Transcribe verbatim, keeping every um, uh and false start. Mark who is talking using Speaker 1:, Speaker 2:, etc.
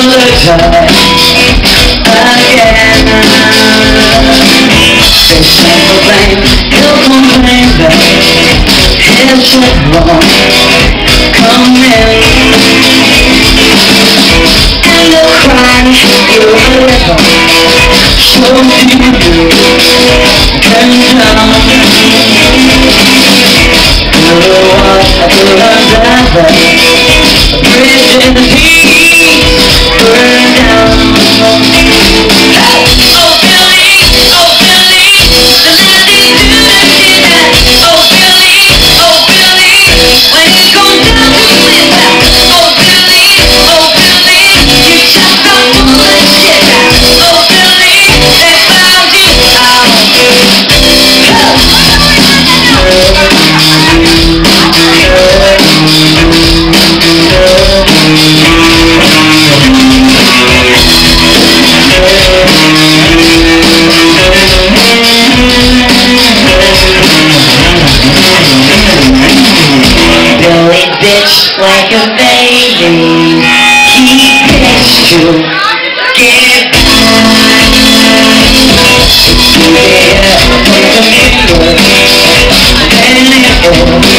Speaker 1: time again. They say complain, he'll complain that his shit won't come in. And they'll cry, you're a little, so do you can down. You're what I could have done, a bridge in the peace burned down. Billy bitch like a baby, he bitch to get by. Yeah, take a minute, and it